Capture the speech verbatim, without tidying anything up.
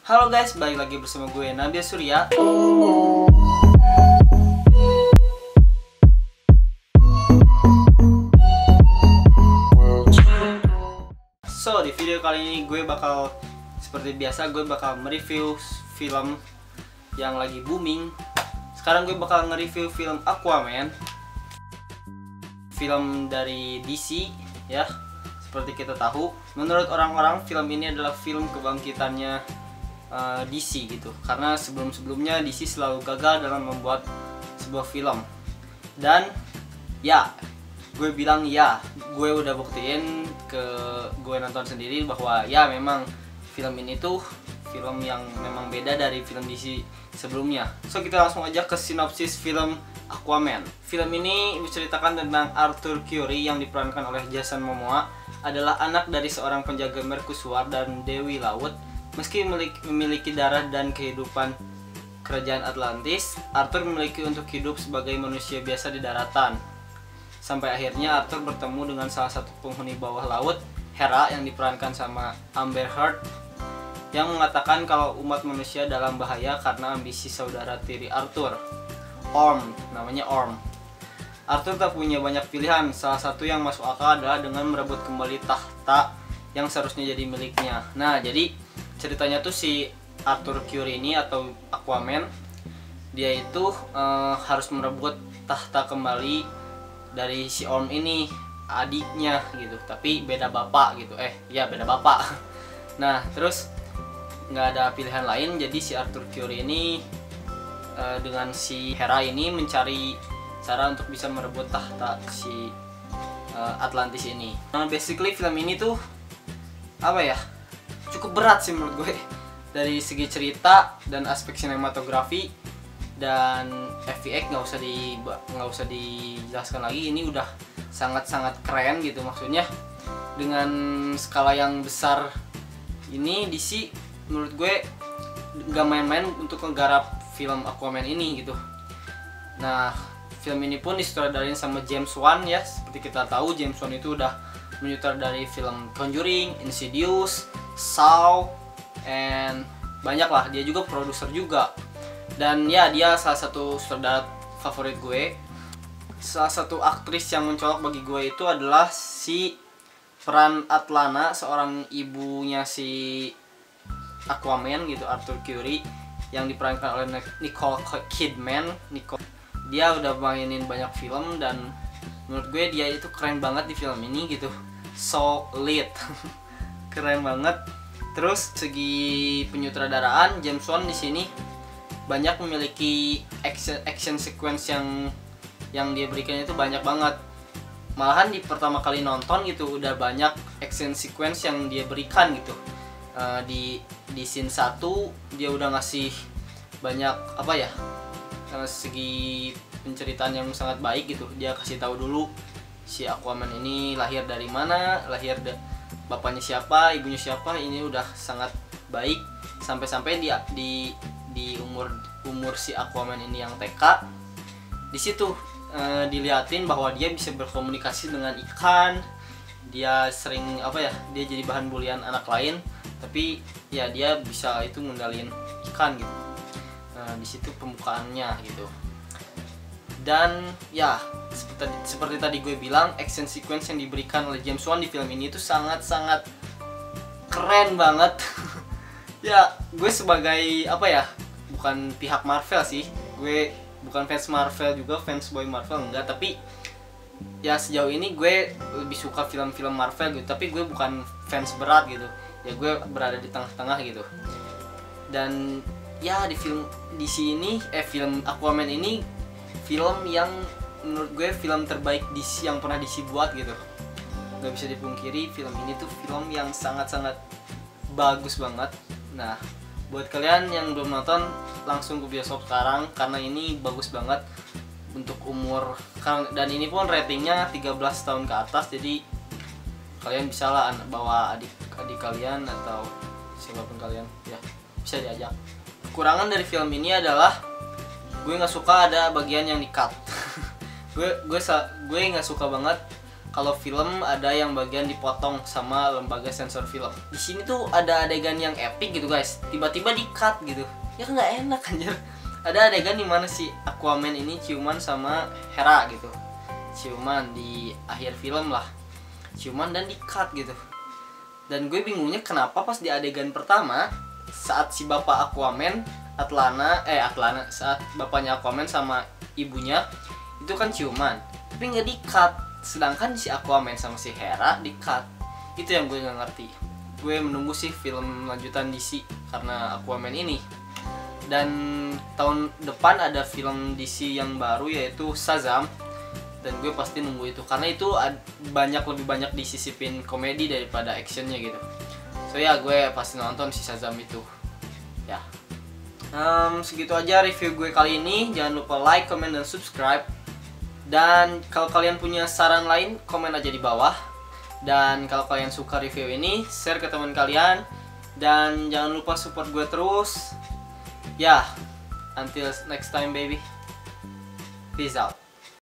Halo guys, balik lagi bersama gue Nabil Surya. So, di video kali ini gue bakal seperti biasa gue bakal mereview film yang lagi booming. Sekarang gue bakal nge-review film Aquaman. Film dari D C ya. Seperti kita tahu, menurut orang-orang film ini adalah film kebangkitannya uh, D C gitu. Karena sebelum-sebelumnya D C selalu gagal dalam membuat sebuah film. Dan ya, gue bilang ya, gue udah buktiin ke gue nonton sendiri bahwa ya memang film ini tuh film yang memang beda dari film D C sebelumnya. So kita langsung aja ke sinopsis film Aquaman. Film ini menceritakan tentang Arthur Curry yang diperankan oleh Jason Momoa, adalah anak dari seorang penjaga mercusuar dan Dewi Laut. Meski memiliki darah dan kehidupan kerajaan Atlantis, Arthur memiliki untuk hidup sebagai manusia biasa di daratan. Sampai akhirnya Arthur bertemu dengan salah satu penghuni bawah laut, Hera, yang diperankan sama Amber Heard, yang mengatakan kalau umat manusia dalam bahaya karena ambisi saudara tiri Arthur, Orm, namanya Orm. Arthur tak punya banyak pilihan, salah satu yang masuk akal adalah dengan merebut kembali tahta yang seharusnya jadi miliknya. Nah, jadi ceritanya tuh si Arthur Curry ini atau Aquaman, dia itu uh, harus merebut tahta kembali dari si Orm ini, adiknya gitu, tapi beda bapak gitu, eh ya beda bapak. Nah, terus nggak ada pilihan lain, jadi si Arthur Curry ini uh, dengan si Hera ini mencari cara untuk bisa merebut tahta si uh, Atlantis ini. Nah, basically film ini tuh apa ya, cukup berat sih menurut gue dari segi cerita dan aspek sinematografi dan F X nggak usah di nggak usah dijelaskan lagi. Ini udah sangat-sangat keren gitu, maksudnya dengan skala yang besar ini D C menurut gue nggak main-main untuk menggarap film Aquaman ini gitu. Nah, film ini pun disutradarain sama James Wan ya. Seperti kita tahu, James Wan itu udah menyutradari film Conjuring, Insidious, Saw, and banyak lah. Dia juga produser juga. Dan ya, dia salah satu sutradara favorit gue. Salah satu aktris yang mencolok bagi gue itu adalah si peran Atlana, seorang ibunya si Aquaman gitu, Arthur Curry, yang diperankan oleh Nicole Kidman. Nicole Dia udah mainin banyak film dan menurut gue dia itu keren banget di film ini gitu. So lit. Keren banget. Terus segi penyutradaraan, James Wan di sini banyak memiliki action action sequence yang yang dia berikan itu banyak banget. Malahan di pertama kali nonton gitu udah banyak action sequence yang dia berikan gitu. Uh, di di scene satu dia udah ngasih banyak apa ya, segi penceritaan yang sangat baik gitu. Dia kasih tahu dulu si Aquaman ini lahir dari mana, lahir da bapaknya siapa, ibunya siapa. Ini udah sangat baik. Sampai-sampai dia di di umur umur si Aquaman ini yang T K, di situ e, dilihatin bahwa dia bisa berkomunikasi dengan ikan. Dia sering apa ya, dia jadi bahan bulian anak lain, tapi ya dia bisa itu ngendalin ikan gitu. Nah, di situ pembukaannya gitu. Dan ya seperti, seperti tadi gue bilang, action sequence yang diberikan oleh James Wan di film ini itu sangat-sangat keren banget. Ya, gue sebagai apa ya, bukan pihak Marvel sih, gue bukan fans Marvel juga, fans boy Marvel enggak, tapi ya sejauh ini gue lebih suka film-film Marvel gitu, tapi gue bukan fans berat gitu. Ya gue berada di tengah-tengah gitu. Dan ya di film di sini eh film Aquaman ini film yang menurut gue film terbaik D C yang pernah D C buat gitu. Gak bisa dipungkiri, film ini tuh film yang sangat-sangat bagus banget. Nah, buat kalian yang belum nonton, langsung ke bioskop sekarang karena ini bagus banget untuk umur. Dan ini pun ratingnya tiga belas tahun ke atas, jadi kalian bisa lah bawa adik-adik kalian atau siapapun kalian ya, bisa diajak. Kekurangan dari film ini adalah gue nggak suka ada bagian yang di cut. gue gue gue nggak suka banget kalau film ada yang bagian dipotong sama lembaga sensor film. Di sini tuh ada adegan yang epic gitu guys, tiba-tiba di cut gitu, ya nggak enak anjir. Ada adegan dimana si Aquaman ini ciuman sama Hera gitu, ciuman di akhir film lah, ciuman dan di cut gitu. Dan gue bingungnya kenapa pas di adegan pertama saat si bapak Aquaman, Atlana, eh Atlana, saat bapaknya Aquaman sama ibunya itu kan ciuman, tapi nggak di cut. Sedangkan si Aquaman sama si Hera di cut. Itu yang gue nggak ngerti. Gue menunggu sih film lanjutan D C karena Aquaman ini. Dan tahun depan ada film D C yang baru yaitu Shazam. Dan gue pasti nunggu itu karena itu banyak lebih banyak disisipin komedi daripada actionnya gitu. So ya gue pasti nonton si Shazam itu. Ya. Um, segitu aja review gue kali ini. Jangan lupa like, comment, dan subscribe. Dan kalau kalian punya saran lain, komen aja di bawah. Dan kalau kalian suka review ini, share ke teman kalian. Dan jangan lupa support gue terus. Ya, until next time baby. Peace out.